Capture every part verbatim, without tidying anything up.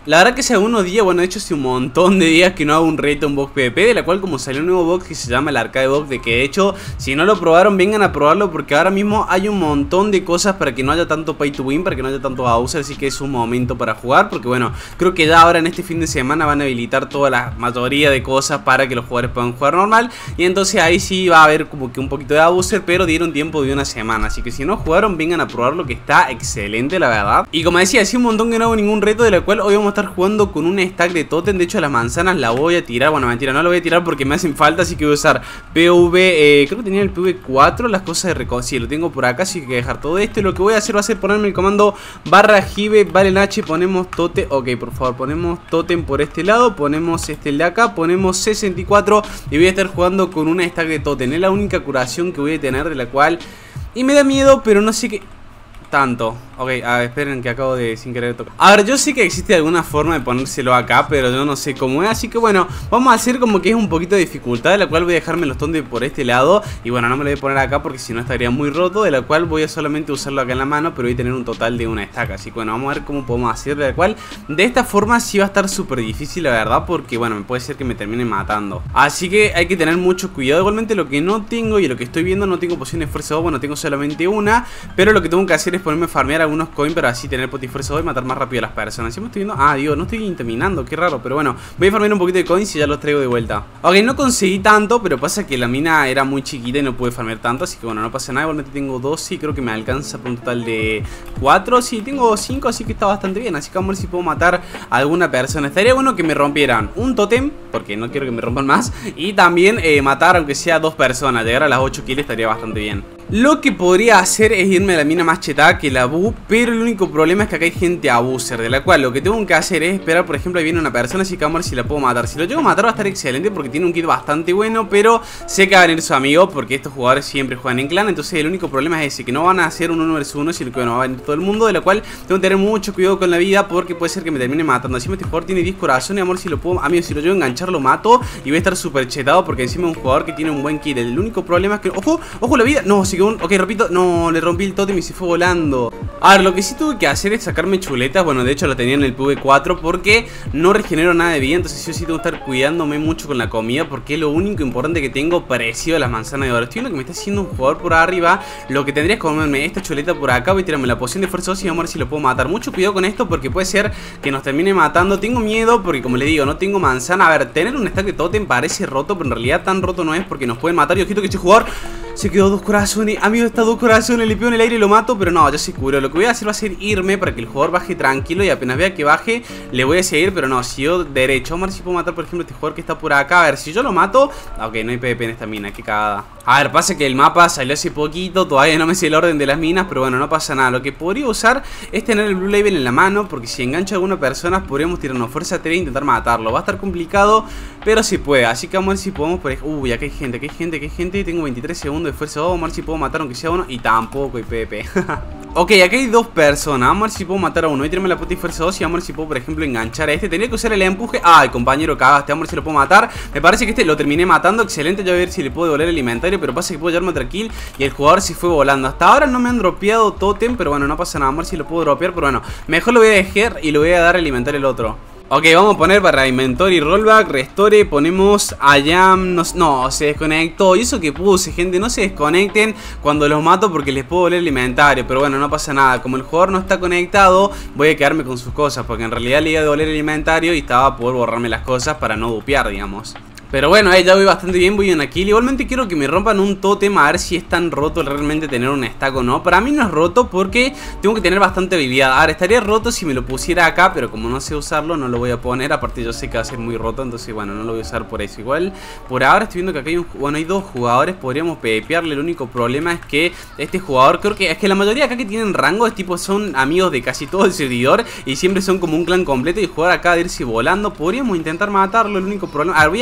La verdad que hace algunos días, bueno, de hecho hace un montón de días que no hago un reto, un box PvP, de la cual como salió un nuevo box que se llama el Arcade Box, de que de hecho, si no lo probaron, vengan a probarlo porque ahora mismo hay un montón de cosas para que no haya tanto pay to win, para que no haya tanto abuser, así que es un momento para jugar, porque bueno, creo que ya ahora en este fin de semana van a habilitar toda la mayoría de cosas para que los jugadores puedan jugar normal, y entonces ahí sí va a haber como que un poquito de abuser, pero dieron tiempo de una semana, así que si no jugaron, vengan a probarlo, que está excelente la verdad. Y como decía, hace un montón que no hago ningún reto, de la cual hoy vamos a estar jugando con un stack de totem. De hecho las manzanas la voy a tirar, bueno mentira, no la voy a tirar porque me hacen falta, así que voy a usar P V, eh, creo que tenía el P V cuatro, las cosas de recoger, sí, lo tengo por acá, así que hay que dejar todo esto. Y lo que voy a hacer va a ser ponerme el comando barra jive, valen H, ponemos totem, ok, por favor, ponemos totem por este lado, ponemos este el de acá, ponemos sesenta y cuatro y voy a estar jugando con una stack de totem. Es la única curación que voy a tener, de la cual, y me da miedo, pero no sé qué tanto. Ok, a ver, esperen que acabo de sin querer tocar. A ver, yo sé que existe alguna forma de ponérselo acá, pero yo no sé cómo es, así que bueno, vamos a hacer como que es un poquito de dificultad, de la cual voy a dejarme los totem por este lado. Y bueno, no me lo voy a poner acá porque si no estaría muy roto, de la cual voy a solamente usarlo acá en la mano, pero voy a tener un total de una estaca. Así que bueno, vamos a ver cómo podemos hacer, de la cual de esta forma sí va a estar súper difícil la verdad, porque bueno, me puede ser que me termine matando. Así que hay que tener mucho cuidado. Igualmente lo que no tengo y lo que estoy viendo, no tengo poción de fuerza dos, bueno, tengo solamente una, pero lo que tengo que hacer es ponerme a farmear algunos coins para así tener poti fuerza dos y matar más rápido a las personas. Si me estoy viendo, ah, digo, no estoy terminando, qué raro, pero bueno, voy a farmear un poquito de coins y ya los traigo de vuelta. Ok, no conseguí tanto, pero pasa que la mina era muy chiquita y no pude farmear tanto, así que bueno, no pasa nada. Igualmente tengo doce y creo que me alcanza por un total de cuatro, sí, tengo cinco, así que está bastante bien. Así que vamos a ver si puedo matar a alguna persona. Estaría bueno que me rompieran un totem, porque no quiero que me rompan más, y también eh, matar aunque sea dos personas. Llegar a las ocho kills estaría bastante bien. Lo que podría hacer es irme a la mina más chetada que la Bu, pero el único problema es que acá hay gente abuser, de la cual lo que tengo que hacer es esperar. Por ejemplo, ahí viene una persona, así que vamos a ver si la puedo matar. Si lo llego a matar va a estar excelente porque tiene un kit bastante bueno, pero sé que va a venir su amigo porque estos jugadores siempre juegan en clan. Entonces el único problema es ese, que no van a hacer un uno versus uno, sino que bueno, va a venir todo el mundo, de la cual tengo que tener mucho cuidado con la vida porque puede ser que me termine matando. Encima este jugador tiene diez corazones, amor, si lo puedo, amigo, si lo llego a enganchar lo mato y voy a estar súper chetado porque encima es un jugador que tiene un buen kit. El único problema es que, ojo, ojo la vida, no, sigue un, ok, repito. No, le rompí el totem y se fue volando. A ver, lo que sí tuve que hacer es sacarme chuletas. Bueno, de hecho lo tenía en el P V cuatro porque no regenero nada de vida. Entonces yo sí tengo que estar cuidándome mucho con la comida, porque es lo único importante que tengo parecido a las manzanas de oro. Estoy viendo que me está haciendo un jugador por arriba. Lo que tendría es comerme esta chuleta por acá. Voy a tirarme la poción de fuerza dos y vamos a ver si lo puedo matar. Mucho cuidado con esto porque puede ser que nos termine matando. Tengo miedo porque, como le digo, no tengo manzana. A ver, tener un stack de totem parece roto, pero en realidad tan roto no es porque nos pueden matar. Y ojito que este jugador se quedó dos corazones. Amigo, está dos corazones, le pego en el aire y lo mato, pero no, ya se curó. Lo que voy a hacer va a ser irme para que el jugador baje tranquilo y apenas vea que baje, le voy a seguir, pero no, siguió derecho. Vamos a ver si puedo matar, por ejemplo, a este jugador que está por acá. A ver, si yo lo mato, ok, no hay PvP en esta mina, qué cagada. A ver, pasa que el mapa salió hace poquito, todavía no me sé el orden de las minas, pero bueno, no pasa nada. Lo que podría usar es tener el Blue Label en la mano, porque si engancho a alguna persona podríamos tirarnos fuerza tres e intentar matarlo. Va a estar complicado, pero sí puede. Así que vamos a ver si podemos, por ejemplo, uy, acá hay gente, acá hay gente, acá hay gente. Tengo veintitrés segundos de fuerza dos, vamos a ver si puedo matar aunque sea uno. Y tampoco hay PvP. Ok, acá hay dos personas. Vamos a ver si puedo matar a uno. Voy a tirarme la puta y fuerza dos y vamos a ver si puedo, por ejemplo, enganchar a este. Tenía que usar el empuje. Ay, compañero, cagaste. Vamos a ver si lo puedo matar. Me parece que este lo terminé matando. Excelente. Ya voy a ver si le puedo devolver el inventario, pero pasa que puedo llevarme otra kill y el jugador se fue volando. Hasta ahora no me han dropeado totem, pero bueno, no pasa nada. Vamos a ver si lo puedo dropear, pero bueno, mejor lo voy a dejar y lo voy a dar el inventario al otro. Ok, vamos a poner para inventory rollback, restore, ponemos allá, no, no, se desconectó. Y eso que puse, gente, no se desconecten cuando los mato porque les puedo volver el inventario. Pero bueno, no pasa nada, como el jugador no está conectado, voy a quedarme con sus cosas, porque en realidad le iba a devolver el inventario y estaba a poder borrarme las cosas para no dupear, digamos. Pero bueno, eh, ya voy bastante bien, voy en una kill. Igualmente quiero que me rompan un tótem a ver si es tan roto realmente tener un stack o no. Para mí no es roto porque tengo que tener bastante habilidad. Ahora, estaría roto si me lo pusiera acá, pero como no sé usarlo no lo voy a poner. Aparte yo sé que va a ser muy roto, entonces bueno, no lo voy a usar por eso. Igual, por ahora estoy viendo que acá hay un, bueno, hay dos jugadores, podríamos PvPearle. El único problema es que este jugador, creo que es que la mayoría acá que tienen rango es tipo, son amigos de casi todo el servidor y siempre son como un clan completo. Y jugar acá de irse volando, podríamos intentar matarlo. El único problema, a ver, voy a alejar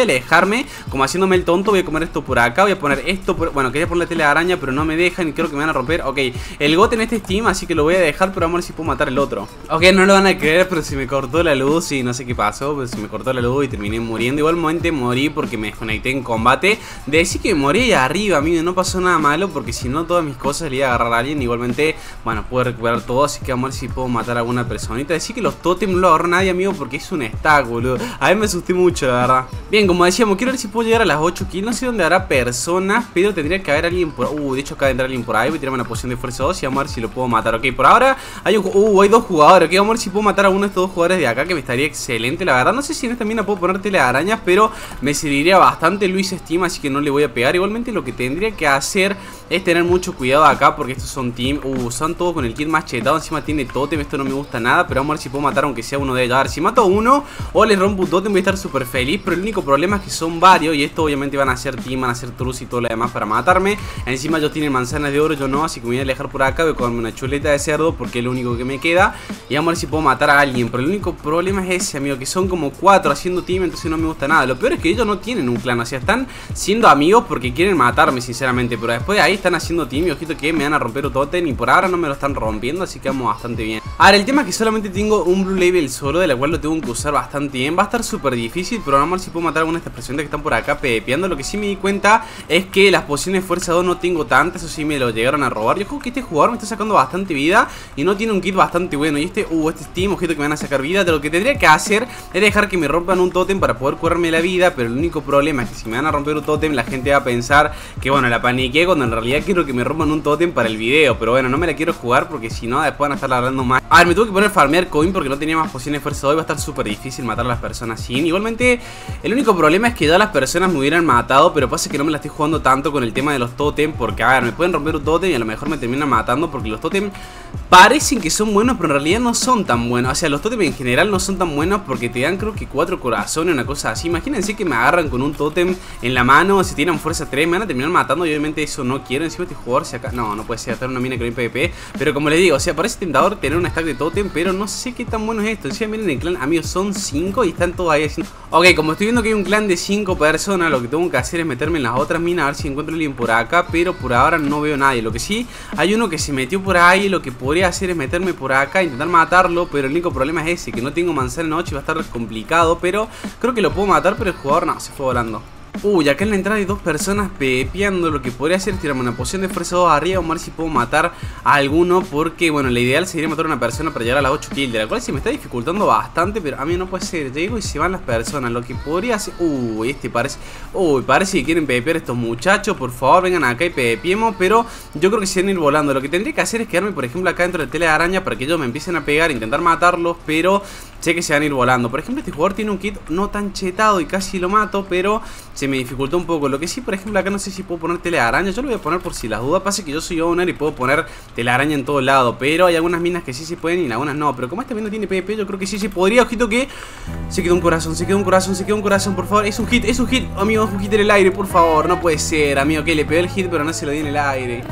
matarme, como haciéndome el tonto. Voy a comer esto por acá, voy a poner esto por... Bueno, quería poner la telaraña, pero no me dejan y creo que me van a romper. Ok, el got en este Steam, así que lo voy a dejar, pero vamos a ver si puedo matar el otro. Ok, no lo van a creer, pero se me cortó la luz y no sé qué pasó, pero se me cortó la luz y terminé muriendo. Igualmente morí porque me desconecté en combate. Decir que morí ahí arriba, amigo, no pasó nada malo, porque si no todas mis cosas le iba a agarrar a alguien. Igualmente, bueno, puedo recuperar todo, así que vamos a ver si puedo matar a alguna personita. Decir que los totems no lo agarró nadie, amigo, porque es un stack, boludo. A mí me asusté mucho, la verdad. Bien, como decíamos, quiero ver si puedo llegar a las ocho kills. No sé dónde habrá personas, pero tendría que haber alguien por... Uh, de hecho acaba de entrar alguien por ahí. Voy a tirarme una poción de fuerza dos y vamos a ver si lo puedo matar. Ok, por ahora hay un... Uh, hay dos jugadores. Ok, vamos a ver si puedo matar a uno de estos dos jugadores de acá, que me estaría excelente, la verdad. No sé si en esta mina puedo poner telarañas, pero me serviría bastante Luis Steam, así que no le voy a pegar. Igualmente lo que tendría que hacer es tener mucho cuidado acá, porque estos son team. Uh, son todos con el kit más chetado. Encima tiene totem, esto no me gusta nada, pero vamos a ver si puedo matar aunque sea uno de ellos. A ver, si mato a uno o les rompo un totem voy a estar súper feliz, pero el único problema es que son varios y esto obviamente van a ser team, van a ser trus y todo lo demás para matarme. Encima ellos tienen manzanas de oro, yo no, así que me voy a alejar por acá. Voy a comerme una chuleta de cerdo porque es lo único que me queda y vamos a ver si puedo matar a alguien. Pero el único problema es ese, amigo, que son como cuatro haciendo team, entonces no me gusta nada. Lo peor es que ellos no tienen un clan, o sea, están siendo amigos porque quieren matarme, sinceramente, pero después de ahí están haciendo team y ojito que me van a romper un totem y por ahora no me lo están rompiendo, así que vamos bastante bien. Ahora, el tema es que solamente tengo un blue label solo, de la cual lo tengo que usar bastante bien. Va a estar súper difícil, pero vamos a ver si puedo matar a alguna de estas personas que están por acá pepeando. Lo que sí me di cuenta es que las pociones de fuerza dos no tengo tantas, eso sí me lo llegaron a robar. Yo creo que este jugador me está sacando bastante vida y no tiene un kit bastante bueno. Y este, uh, este Steam, ojito que me van a sacar vida. De lo que tendría que hacer es dejar que me rompan un totem para poder curarme la vida, pero el único problema es que si me van a romper un totem, la gente va a pensar que, bueno, la paniqué, cuando en realidad quiero que me rompan un totem para el video. Pero bueno, no me la quiero jugar porque si no, después van a estar hablando más. A ver, me tuve que poner farmear coin porque no tenía más pociones de fuerza dos. Va a estar súper difícil matar a las personas sin. Igualmente, el único problema es que ya las personas me hubieran matado, pero pasa que no me la estoy jugando tanto con el tema de los totem, porque, a ver, me pueden romper un totem y a lo mejor me terminan matando, porque los totem parecen que son buenos, pero en realidad no son tan buenos. O sea, los totem en general no son tan buenos porque te dan, creo que cuatro corazones, una cosa así. Imagínense que me agarran con un totem en la mano, si tienen fuerza tres, me van a terminar matando y obviamente eso no quiero. Encima este jugador se acá... No, no puede ser, estar una mina que no hay PvP. Pero como les digo, o sea, parece tentador tener un stack de totem, pero no sé qué tan bueno es esto. Encima miren el clan, amigos, son cinco y están todos ahí haciendo... Ok, como estoy viendo que hay un clan de cinco personas, lo que tengo que hacer es meterme en las otras minas a ver si encuentro a alguien por acá, pero por ahora no veo a nadie. Lo que sí, hay uno que se metió por ahí, lo que podría hacer es meterme por acá e intentar matarlo, pero el único problema es ese, que no tengo manzana noche y va a estar complicado, pero creo que lo puedo matar, pero el jugador no, se fue volando. Uy, acá en la entrada hay dos personas pepeando. Lo que podría hacer es tirarme una poción de fuerza dos arriba. Vamos a ver si puedo matar a alguno, porque, bueno, la ideal sería matar a una persona para llegar a las ocho kills, de la cual se me está dificultando bastante, pero a mí no puede ser. Llego y se van las personas. Lo que podría hacer... Uy, este parece... Uy, parece que quieren pepear estos muchachos. Por favor, vengan acá y pepeemos, pero yo creo que se van a ir volando. Lo que tendría que hacer es quedarme, por ejemplo, acá dentro de tela de araña para que ellos me empiecen a pegar, intentar matarlos, pero sé que se van a ir volando. Por ejemplo, este jugador tiene un kit no tan chetado y casi lo mato, pero se me dificultó un poco. Lo que sí, por ejemplo, acá no sé si puedo poner telaraña. Yo lo voy a poner por si las dudas. Pasa que yo soy owner y puedo poner telaraña en todo lado, pero hay algunas minas que sí se pueden y algunas no. Pero como esta mina tiene PvP, yo creo que sí se podría. Ojito que se quedó un corazón, se quedó un corazón, se quedó un corazón, por favor. Es un hit, es un hit, amigo, es un hit en el aire, por favor. No puede ser, amigo, que le pegué el hit pero no se lo di en el aire.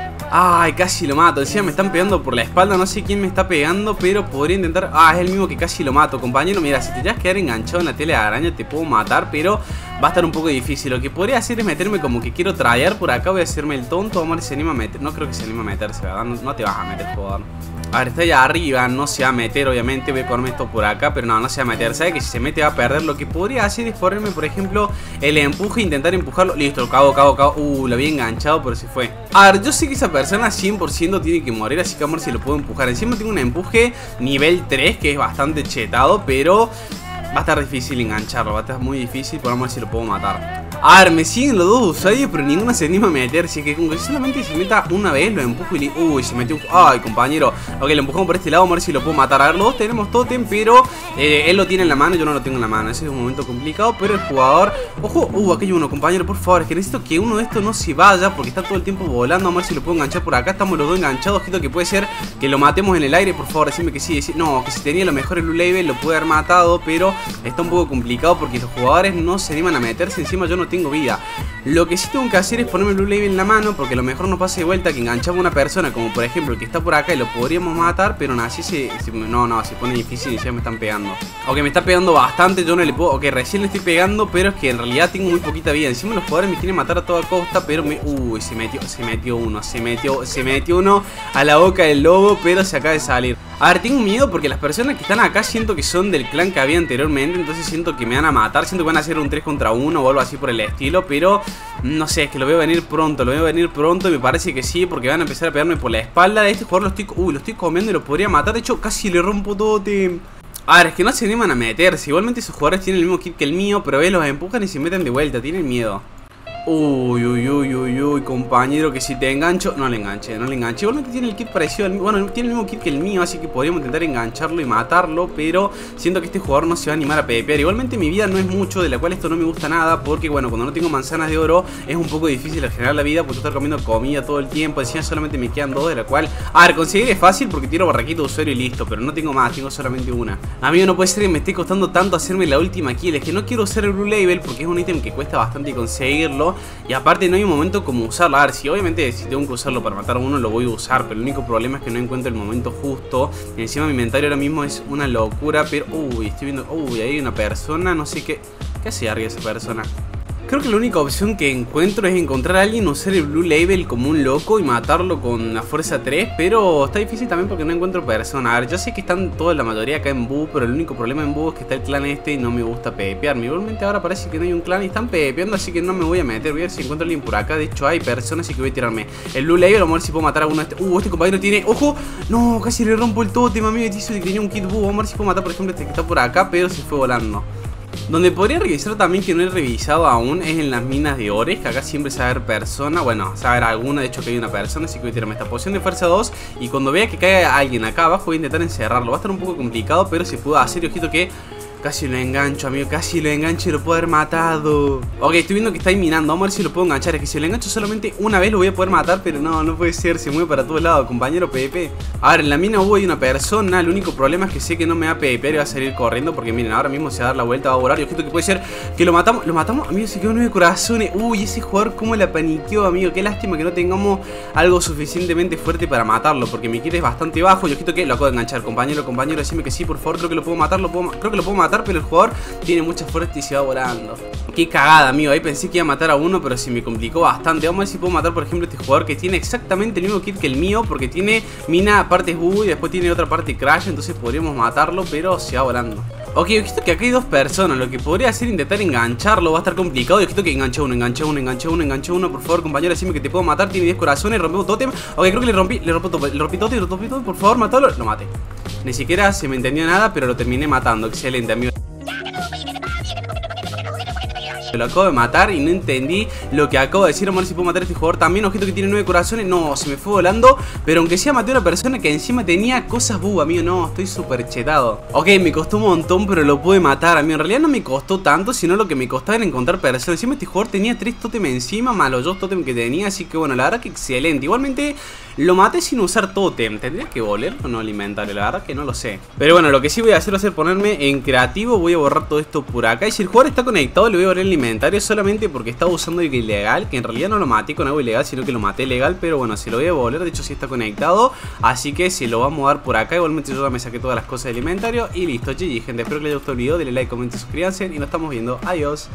Ay, casi lo mato. Decía, me están pegando por la espalda. No sé quién me está pegando, pero podría intentar... Ah, es el mismo que casi lo mato, compañero. Mira, si te llegas a quedar enganchado en la tela de araña te puedo matar, pero va a estar un poco difícil. Lo que podría hacer es meterme como que quiero traer por acá. Voy a hacerme el tonto. Vamos a ver si se anima a meter. No creo que se anime a meterse, ¿verdad? No, no te vas a meter, jugador. A ver, está allá arriba, no se va a meter, obviamente. Voy a comerme esto por acá, pero no, no se va a meter. Sabe que si se mete va a perder. Lo que podría hacer es ponerme, por ejemplo, el empuje e intentar empujarlo. Listo, cago, cago, cago. Uh, lo había enganchado, pero se fue. A ver, yo sé que esa persona cien por ciento tiene que morir, así que vamos a ver si lo puedo empujar. Encima tengo un empuje nivel tres, que es bastante chetado, pero va a estar difícil engancharlo. Va a estar muy difícil, pero vamos a ver si lo puedo matar. A ver, me siguen los dos usuarios, pero ninguno se anima a meterse. Que como que solamente se meta una vez, lo empujo y le... Uy, se metió un... Ay, compañero. Ok, lo empujamos por este lado, vamos a ver si lo puedo matar. A ver, los dos tenemos totem, pero eh, él lo tiene en la mano, yo no lo tengo en la mano. Ese es un momento complicado, pero el jugador... Ojo, uh, aquí hay uno, compañero, por favor. Es que necesito que uno de estos no se vaya, porque está todo el tiempo volando. Vamos a ver si lo puedo enganchar por acá. Estamos los dos enganchados, ojito que puede ser que lo matemos en el aire. Por favor, decime que sí, decime... No, que si tenía lo mejor el Blue Label lo pude haber matado, pero está un poco complicado porque los jugadores no se animan a meterse. Encima yo no tengo tengo vida. Lo que sí tengo que hacer es ponerme el Blue Label en la mano, porque a lo mejor nos pasa de vuelta que enganchamos a una persona, como por ejemplo el que está por acá, y lo podríamos matar, pero nada, así se, se... No, no, se pone difícil y ya me están pegando. Ok, me está pegando bastante, yo no le puedo... Ok, recién le estoy pegando, pero es que en realidad tengo muy poquita vida. Encima los jugadores me quieren matar a toda costa, pero me... Uy, se metió, se metió uno, se metió, se metió uno a la boca del lobo, pero se acaba de salir. A ver, tengo miedo porque las personas que están acá siento que son del clan que había anteriormente, entonces siento que me van a matar, siento que van a hacer un tres contra uno o algo así por el estilo, pero no sé, es que lo veo venir pronto, lo veo venir pronto y me parece que sí, porque van a empezar a pegarme por la espalda. A este jugador lo estoy, uy, lo estoy comiendo y lo podría matar, de hecho casi le rompo todo, te... A ver, es que no se animan a meterse, igualmente esos jugadores tienen el mismo kit que el mío, pero ve, los empujan y se meten de vuelta, tienen miedo. Uy, uy, uy, uy, uy, compañero, que si te engancho... No le enganche, no le enganche. Igualmente tiene el kit parecido al mío. Bueno, tiene el mismo kit que el mío, así que podríamos intentar engancharlo y matarlo, pero siento que este jugador no se va a animar a pepear. Igualmente mi vida no es mucho, de la cual esto no me gusta nada, porque bueno, cuando no tengo manzanas de oro es un poco difícil generar la vida, porque estoy comiendo comida todo el tiempo. Encima solamente me quedan dos, de la cual... A ver, conseguir es fácil porque tiro barraquito de usuario y listo, pero no tengo más, tengo solamente una. Amigo, no puede ser que me esté costando tanto hacerme la última kill. Es que no quiero usar el Blue Label porque es un ítem que cuesta bastante conseguirlo, y aparte no hay un momento como usarlo. A ver, si obviamente si tengo que usarlo para matar a uno lo voy a usar, pero el único problema es que no encuentro el momento justo. Y encima mi inventario ahora mismo es una locura. Pero, uy, estoy viendo, uy, ahí hay una persona, no sé qué. ¿Qué hace arriba esa persona? Creo que la única opción que encuentro es encontrar a alguien, usar el Blue Label como un loco y matarlo con la fuerza tres, pero está difícil también porque no encuentro persona. A ver, yo sé que están toda la mayoría acá en Boo, pero el único problema en Boo es que está el clan este y no me gusta pepearme. Igualmente ahora parece que no hay un clan y están pepeando, así que no me voy a meter. Voy a ver si encuentro a alguien por acá. De hecho hay personas, así que voy a tirarme el Blue Label. Vamos a ver si puedo matar a uno de este. Uh, este compañero tiene... ¡Ojo! No, casi le rompo el tótem, amigo. Dice que tenía un kit Boo. Vamos a ver si puedo matar, por ejemplo, este que está por acá, pero se fue volando. Donde podría revisar también, que no he revisado aún, es en las minas de ores, que acá siempre se va a ver persona. Bueno, se va a ver alguna, de hecho que hay una persona, así que voy a tirarme esta poción de fuerza dos. Y cuando vea que cae alguien acá abajo voy a intentar encerrarlo. Va a estar un poco complicado, pero se puede hacer. Y ojito que casi lo engancho, amigo, casi lo engancho y lo puedo haber matado. Ok, estoy viendo que está ahí minando, vamos a ver si lo puedo enganchar. Es que si lo engancho solamente una vez lo voy a poder matar, pero no, no puede ser, se mueve para todos lados, compañero P V P. A ver, en la mina hubo hay una persona, el único problema es que sé que no me va a PvPear y va a salir corriendo, porque miren, ahora mismo se va a dar la vuelta, va a volar. Y ojito que puede ser que lo matamos, lo matamos, amigo, se quedó nueve corazones. Uy, ese jugador cómo la paniqueó, amigo, qué lástima que no tengamos algo suficientemente fuerte para matarlo, porque mi kit es bastante bajo. Y ojito que lo acabo de enganchar, compañero, compañero, decime que sí, por favor, creo que lo puedo matar, lo puedo, creo que lo puedo matar, pero el jugador tiene mucha fuerza y se va volando. Qué cagada, amigo. Ahí pensé que iba a matar a uno, pero se me complicó bastante. Vamos a ver si puedo matar, por ejemplo, a este jugador que tiene exactamente el mismo kit que el mío, porque tiene mina partes Boo y después tiene otra parte Crash. Entonces podríamos matarlo, pero se va volando. Ok, ojito que acá hay dos personas. Lo que podría hacer es intentar engancharlo. Va a estar complicado. Y ojito que enganché uno, enganché uno, enganché uno, enganché uno. Por favor, compañero, decime que te puedo matar. Tiene diez corazones, rompemos totem. Ok, creo que le rompí, le rompí totem, le rompí totem, le rompí totem. Por favor, matalo. Lo maté. Ni siquiera se me entendió nada, pero lo terminé matando. Excelente, amigo. Lo acabo de matar y no entendí lo que acabo de decir. Vamos a ver si puedo matar a este jugador también. Ojito que tiene nueve corazones. No, se me fue volando. Pero aunque sea maté a una persona que encima tenía cosas Boo, amigo. No, estoy súper chetado. Ok, me costó un montón, pero lo pude matar, amigo. En realidad no me costó tanto, sino lo que me costaba era encontrar personas. Encima este jugador tenía tres totem encima, más los dos totem que tenía. Así que bueno, la verdad que excelente. Igualmente lo maté sin usar totem. ¿Tendría que volver o no al inventario? La verdad que no lo sé. Pero bueno, lo que sí voy a hacer va a ser ponerme en creativo. Voy a borrar todo esto por acá. Y si el jugador está conectado, le voy a borrar el inventario solamente porque estaba usando algo ilegal, que en realidad no lo maté con algo ilegal, sino que lo maté legal. Pero bueno, se lo voy a volver, de hecho sí está conectado, así que se lo vamos a dar por acá. Igualmente yo ya me saqué todas las cosas del inventario y listo, G G, gente, espero que les haya gustado el video, denle like, comenten, suscríbanse y nos estamos viendo, adiós.